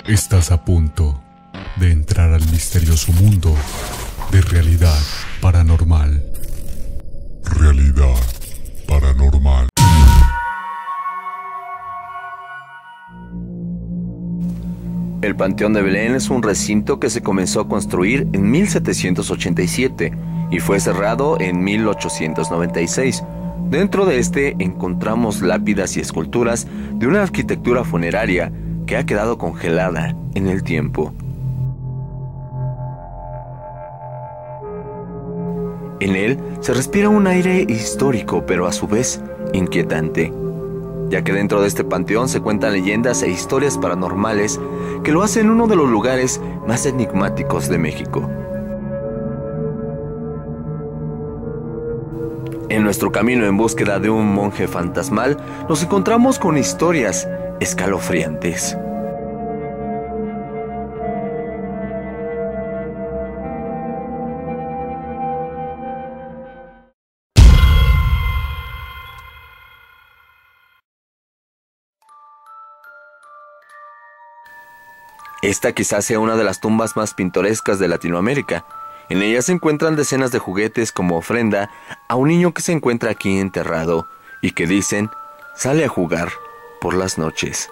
Estás a punto de entrar al misterioso mundo de realidad paranormal. Realidad paranormal. El Panteón de Belén es un recinto que se comenzó a construir en 1787 y fue cerrado en 1896. Dentro de este encontramos lápidas y esculturas de una arquitectura funeraria que ha quedado congelada en el tiempo. En él se respira un aire histórico, pero a su vez inquietante, ya que dentro de este panteón se cuentan leyendas e historias paranormales que lo hacen uno de los lugares más enigmáticos de México. En nuestro camino en búsqueda de un monje fantasmal, nos encontramos con historias escalofriantes. Esta quizás sea una de las tumbas más pintorescas de Latinoamérica. En ella se encuentran decenas de juguetes como ofrenda a un niño que se encuentra aquí enterrado y que dicen sale a jugar por las noches.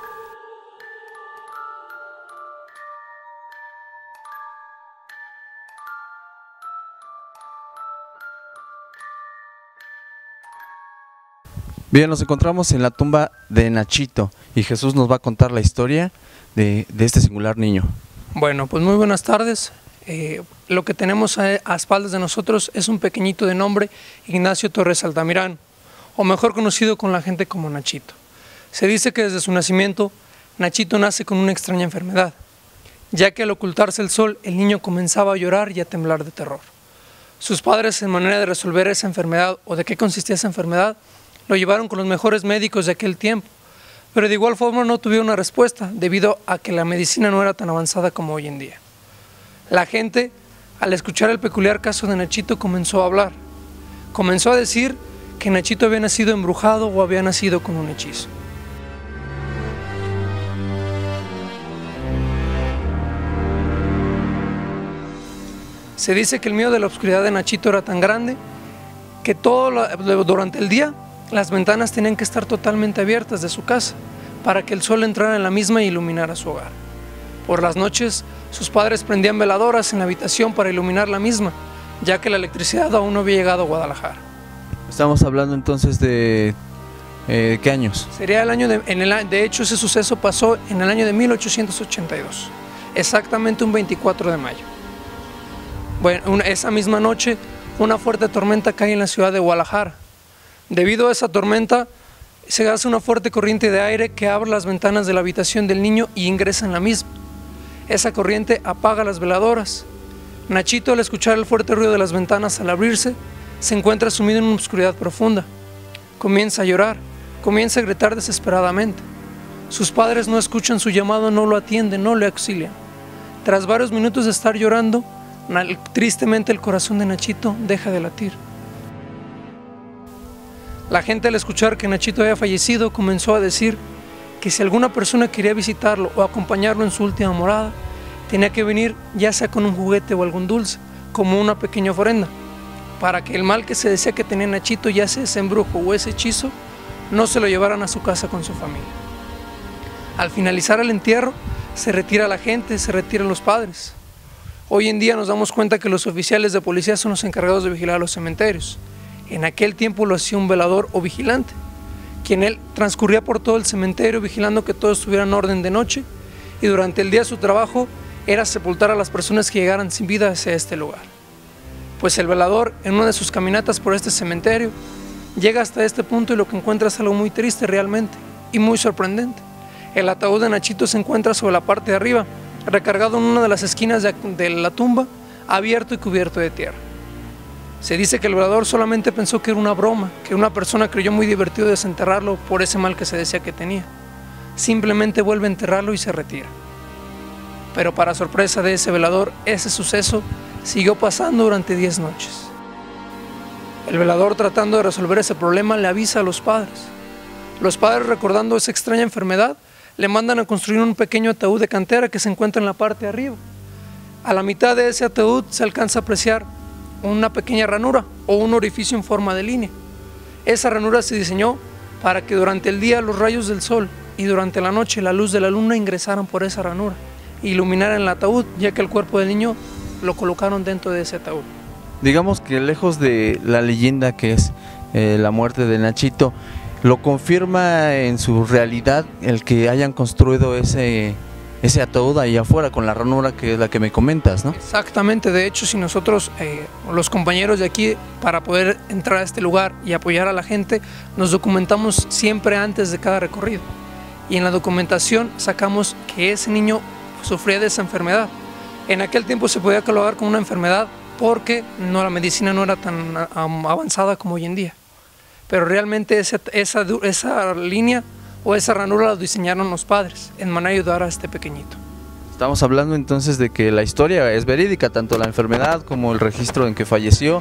Bien, nos encontramos en la tumba de Nachito y Jesús nos va a contar la historia de este singular niño. Bueno, pues muy buenas tardes. Lo que tenemos a espaldas de nosotros es un pequeñito de nombre Ignacio Torres Altamirano, o mejor conocido con la gente como Nachito. Se dice que desde su nacimiento, Nachito nace con una extraña enfermedad, ya que al ocultarse el sol, el niño comenzaba a llorar y a temblar de terror. Sus padres, en manera de resolver esa enfermedad o de qué consistía esa enfermedad, lo llevaron con los mejores médicos de aquel tiempo, pero de igual forma no tuvieron una respuesta debido a que la medicina no era tan avanzada como hoy en día. La gente, al escuchar el peculiar caso de Nachito, comenzó a hablar. Comenzó a decir que Nachito había nacido embrujado o había nacido con un hechizo. Se dice que el miedo de la oscuridad de Nachito era tan grande que durante el día las ventanas tenían que estar totalmente abiertas de su casa para que el sol entrara en la misma e iluminara su hogar. Por las noches, sus padres prendían veladoras en la habitación para iluminar la misma, ya que la electricidad aún no había llegado a Guadalajara. Estamos hablando entonces de ¿qué años? Sería de hecho ese suceso pasó en el año de 1882, exactamente un 24 de mayo. Bueno, esa misma noche, una fuerte tormenta cae en la ciudad de Guadalajara. Debido a esa tormenta, se hace una fuerte corriente de aire que abre las ventanas de la habitación del niño y ingresa en la misma. Esa corriente apaga las veladoras. Nachito, al escuchar el fuerte ruido de las ventanas al abrirse, se encuentra sumido en una oscuridad profunda. Comienza a llorar, comienza a gritar desesperadamente. Sus padres no escuchan su llamado, no lo atienden, no le auxilian. Tras varios minutos de estar llorando, tristemente el corazón de Nachito deja de latir. La gente, al escuchar que Nachito había fallecido, comenzó a decir que si alguna persona quería visitarlo o acompañarlo en su última morada, tenía que venir ya sea con un juguete o algún dulce, como una pequeña ofrenda, para que el mal que se decía que tenía Nachito, ya sea ese embrujo o ese hechizo, no se lo llevaran a su casa con su familia. Al finalizar el entierro, se retira la gente, se retiran los padres. Hoy en día nos damos cuenta que los oficiales de policía son los encargados de vigilar los cementerios. En aquel tiempo lo hacía un velador o vigilante, quien él transcurría por todo el cementerio vigilando que todo estuviera en orden de noche, y durante el día su trabajo era sepultar a las personas que llegaran sin vida hacia este lugar. Pues el velador, en una de sus caminatas por este cementerio, llega hasta este punto y lo que encuentra es algo muy triste realmente y muy sorprendente. El ataúd de Nachito se encuentra sobre la parte de arriba, recargado en una de las esquinas de la tumba, abierto y cubierto de tierra. Se dice que el velador solamente pensó que era una broma, que una persona creyó muy divertido desenterrarlo por ese mal que se decía que tenía. Simplemente vuelve a enterrarlo y se retira. Pero para sorpresa de ese velador, ese suceso siguió pasando durante 10 noches. El velador, tratando de resolver ese problema, le avisa a los padres. Los padres, recordando esa extraña enfermedad, le mandan a construir un pequeño ataúd de cantera que se encuentra en la parte de arriba. A la mitad de ese ataúd se alcanza a apreciar una pequeña ranura o un orificio en forma de línea. Esa ranura se diseñó para que durante el día los rayos del sol y durante la noche la luz de la luna ingresaran por esa ranura e iluminaran el ataúd, ya que el cuerpo del niño lo colocaron dentro de ese ataúd. Digamos que lejos de la leyenda que es la muerte de Nachito, lo confirma en su realidad el que hayan construido ese ataúd ahí afuera con la ranura que es la que me comentas, ¿no? Exactamente, de hecho, si nosotros, los compañeros de aquí, para poder entrar a este lugar y apoyar a la gente, nos documentamos siempre antes de cada recorrido. Y en la documentación sacamos que ese niño sufría de esa enfermedad. En aquel tiempo se podía catalogar como una enfermedad porque la medicina no era tan avanzada como hoy en día. Pero realmente esa línea o esa ranura la diseñaron los padres en manera de ayudar a este pequeñito. Estamos hablando entonces de que la historia es verídica, tanto la enfermedad como el registro en que falleció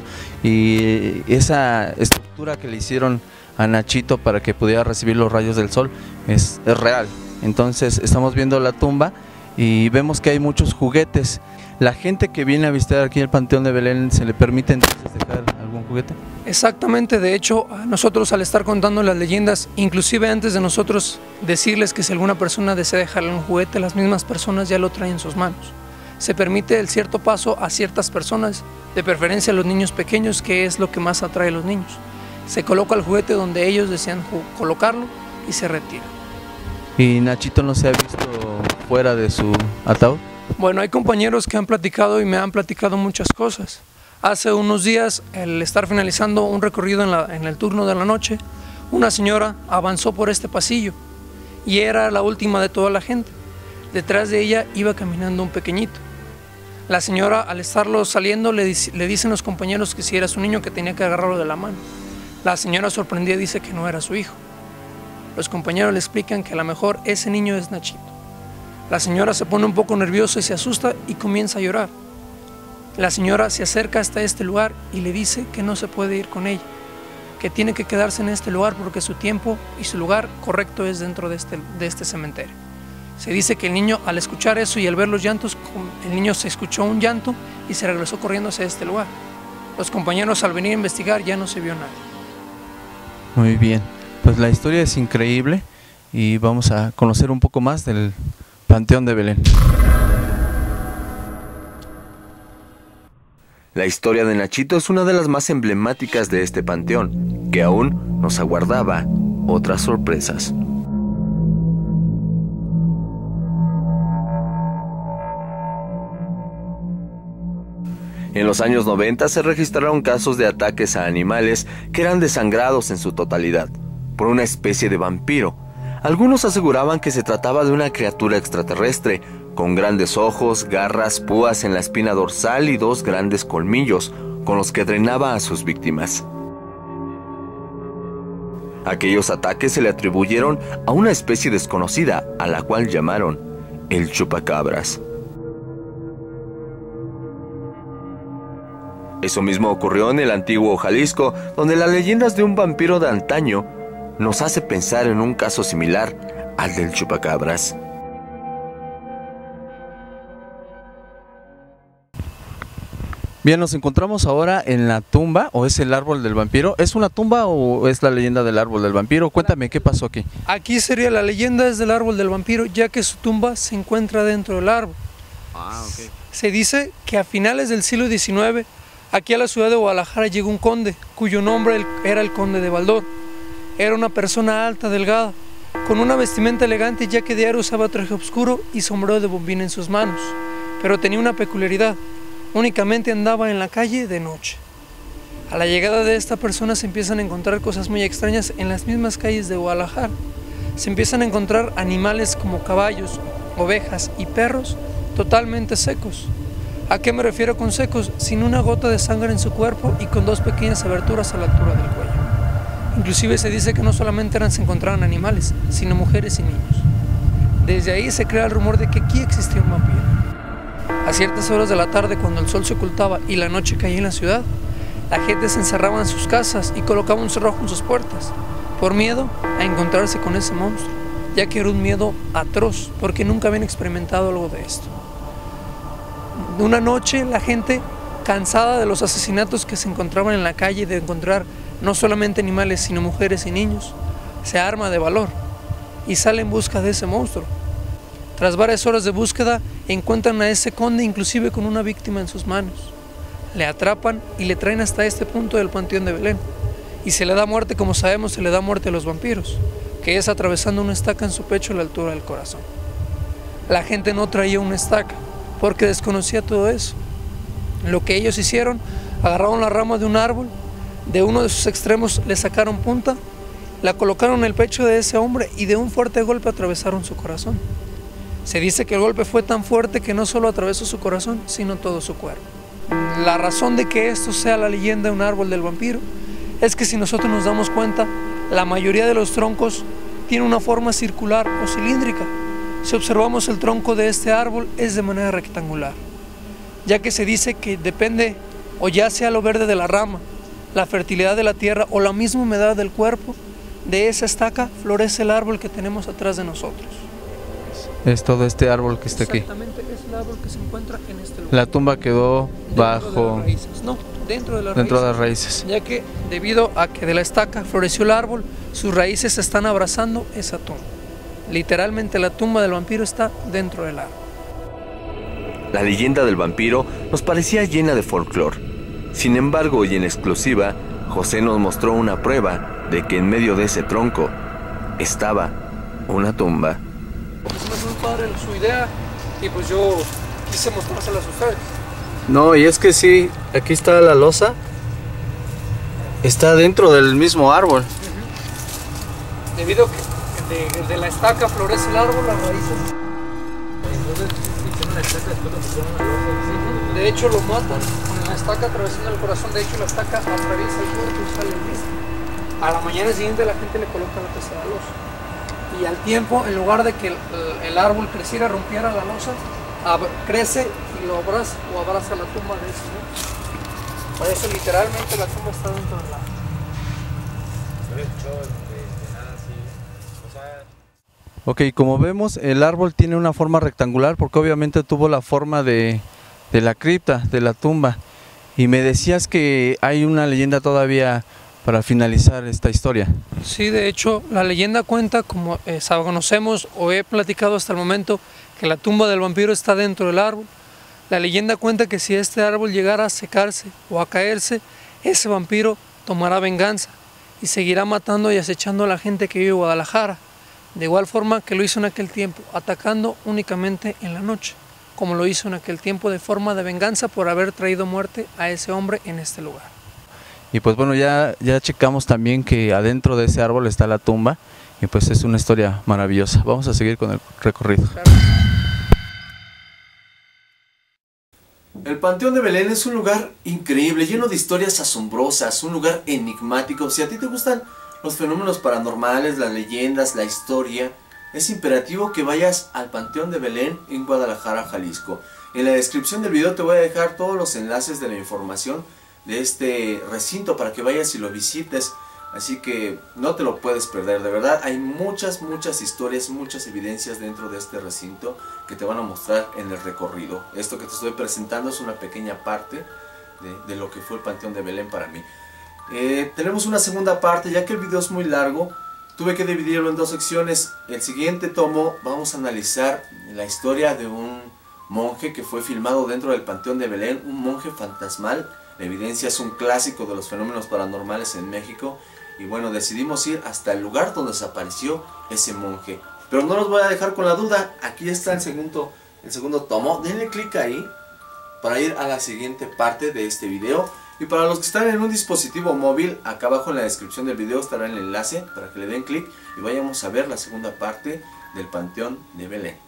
y esa estructura que le hicieron a Nachito para que pudiera recibir los rayos del sol es real. Entonces estamos viendo la tumba y vemos que hay muchos juguetes. ¿La gente que viene a visitar aquí el Panteón de Belén se le permite entonces dejar algún juguete? Exactamente, de hecho, nosotros al estar contando las leyendas, inclusive antes de nosotros decirles que si alguna persona desea dejarle un juguete, las mismas personas ya lo traen en sus manos. Se permite el cierto paso a ciertas personas, de preferencia a los niños pequeños, que es lo que más atrae a los niños. Se coloca el juguete donde ellos desean colocarlo y se retira. ¿Y Nachito no se ha visto fuera de su ataúd? Bueno, hay compañeros que han platicado y me han platicado muchas cosas. Hace unos días, al estar finalizando un recorrido en el turno de la noche, una señora avanzó por este pasillo y era la última de toda la gente. Detrás de ella iba caminando un pequeñito. La señora, al estarlo saliendo, le dicen los compañeros que si era su niño, que tenía que agarrarlo de la mano. La señora, sorprendida, dice que no era su hijo. Los compañeros le explican que a lo mejor ese niño es Nachito. La señora se pone un poco nerviosa y se asusta y comienza a llorar. La señora se acerca hasta este lugar y le dice que no se puede ir con ella, que tiene que quedarse en este lugar porque su tiempo y su lugar correcto es dentro de este cementerio. Se dice que el niño, al escuchar eso y al ver los llantos, el niño se escuchó un llanto y se regresó corriendo hacia este lugar. Los compañeros, al venir a investigar, ya no se vio nada. Muy bien, pues la historia es increíble y vamos a conocer un poco más del Panteón de Belén. La historia de Nachito es una de las más emblemáticas de este panteón, que aún nos aguardaba otras sorpresas. En los años 90 se registraron casos de ataques a animales que eran desangrados en su totalidad, por una especie de vampiro. Algunos aseguraban que se trataba de una criatura extraterrestre, con grandes ojos, garras, púas en la espina dorsal y 2 grandes colmillos, con los que drenaba a sus víctimas. Aquellos ataques se le atribuyeron a una especie desconocida, a la cual llamaron el chupacabras. Eso mismo ocurrió en el antiguo Jalisco, donde las leyendas de un vampiro de antaño nos hace pensar en un caso similar al del chupacabras. Bien, nos encontramos ahora en la tumba, o es el árbol del vampiro. ¿Es una tumba o es la leyenda del árbol del vampiro? Cuéntame, ¿qué pasó aquí? Aquí sería la leyenda es del árbol del vampiro, ya que su tumba se encuentra dentro del árbol. Ok. Se dice que a finales del siglo XIX, aquí a la ciudad de Guadalajara llegó un conde, cuyo nombre era el conde de Baldor. Era una persona alta, delgada, con una vestimenta elegante, ya que diario usaba traje oscuro y sombrero de bombín en sus manos. Pero tenía una peculiaridad: únicamente andaba en la calle de noche. A la llegada de esta persona se empiezan a encontrar cosas muy extrañas en las mismas calles de Guadalajara. Se empiezan a encontrar animales como caballos, ovejas y perros totalmente secos. ¿A qué me refiero con secos? Sin una gota de sangre en su cuerpo y con 2 pequeñas aberturas a la altura del cuello. Inclusive se dice que no solamente se encontraban animales, sino mujeres y niños. Desde ahí se crea el rumor de que aquí existía un vampiro. A ciertas horas de la tarde, cuando el sol se ocultaba y la noche caía en la ciudad, la gente se encerraba en sus casas y colocaba un cerrojo en sus puertas, por miedo a encontrarse con ese monstruo. ya que era un miedo atroz, porque nunca habían experimentado algo de esto. Una noche la gente, cansada de los asesinatos que se encontraban en la calle, de encontrar no solamente animales, sino mujeres y niños, se arma de valor y sale en busca de ese monstruo. Tras varias horas de búsqueda, encuentran a ese conde inclusive con una víctima en sus manos. Le atrapan y le traen hasta este punto del Panteón de Belén. Y se le da muerte, como sabemos, se le da muerte a los vampiros, que es atravesando una estaca en su pecho a la altura del corazón. La gente no traía una estaca, porque desconocía todo eso. Lo que ellos hicieron, agarraron la rama de un árbol, de uno de sus extremos le sacaron punta, la colocaron en el pecho de ese hombre y de un fuerte golpe atravesaron su corazón. Se dice que el golpe fue tan fuerte que no solo atravesó su corazón, sino todo su cuerpo. La razón de que esto sea la leyenda de un árbol del vampiro es que si nosotros nos damos cuenta, la mayoría de los troncos tiene una forma circular o cilíndrica. Si observamos el tronco de este árbol es de manera rectangular, ya que se dice que depende o ya sea lo verde de la rama, la fertilidad de la tierra o la misma humedad del cuerpo, de esa estaca florece el árbol que tenemos atrás de nosotros. Es todo este árbol que está aquí. Exactamente, es el árbol que se encuentra en este lugar. La tumba quedó bajo, dentro de las raíces. Ya que debido a que de la estaca floreció el árbol, sus raíces están abrazando esa tumba. Literalmente la tumba del vampiro está dentro del árbol. La leyenda del vampiro nos parecía llena de folclore. Sin embargo, y en exclusiva, José nos mostró una prueba de que en medio de ese tronco estaba una tumba. Es muy padre su idea y pues yo quise mostrárselas a ustedes. No, y es que sí, aquí está la losa. Está dentro del mismo árbol. Debido a que de la estaca florece el árbol, las raíces. Entonces hicieron la estaca, después lo pusieron la losa. De hecho lo matan con la estaca atravesando el corazón. De hecho la estaca atraviesa el cuerpo y sale el mismo. A la mañana siguiente la gente le coloca la tercera losa. Y al tiempo, en lugar de que el árbol creciera, rompiera la losa, crece y lo abraza o abraza la tumba de ese, ¿no? Por eso literalmente la tumba está dentro del árbol. Ok, como vemos, el árbol tiene una forma rectangular porque obviamente tuvo la forma de la cripta, de la tumba. Y me decías que hay una leyenda todavía para finalizar esta historia. Sí, de hecho, la leyenda cuenta, como conocemos o he platicado hasta el momento, que la tumba del vampiro está dentro del árbol. La leyenda cuenta que si este árbol llegara a secarse o a caerse, ese vampiro tomará venganza y seguirá matando y acechando a la gente que vive en Guadalajara, de igual forma que lo hizo en aquel tiempo, atacando únicamente en la noche, como lo hizo en aquel tiempo de forma de venganza por haber traído muerte a ese hombre en este lugar. Y pues bueno, ya checamos también que adentro de ese árbol está la tumba y pues es una historia maravillosa. Vamos a seguir con el recorrido. El Panteón de Belén es un lugar increíble, lleno de historias asombrosas, un lugar enigmático. Si a ti te gustan los fenómenos paranormales, las leyendas, la historia, es imperativo que vayas al Panteón de Belén en Guadalajara, Jalisco. En la descripción del video te voy a dejar todos los enlaces de la información de este recinto para que vayas y lo visites. Así que no te lo puedes perder, de verdad. Hay muchas historias, muchas evidencias dentro de este recinto que te van a mostrar en el recorrido. Esto que te estoy presentando es una pequeña parte de lo que fue el Panteón de Belén para mí. Tenemos una segunda parte, ya que el video es muy largo. Tuve que dividirlo en dos secciones. El siguiente tomo vamos a analizar la historia de un monje que fue filmado dentro del Panteón de Belén, un monje fantasmal. La evidencia es un clásico de los fenómenos paranormales en México. Y bueno, decidimos ir hasta el lugar donde desapareció ese monje. Pero no los voy a dejar con la duda. Aquí está el segundo tomo. Denle clic ahí para ir a la siguiente parte de este video. Y para los que están en un dispositivo móvil, acá abajo en la descripción del video estará el enlace para que le den clic y vayamos a ver la segunda parte del Panteón de Belén.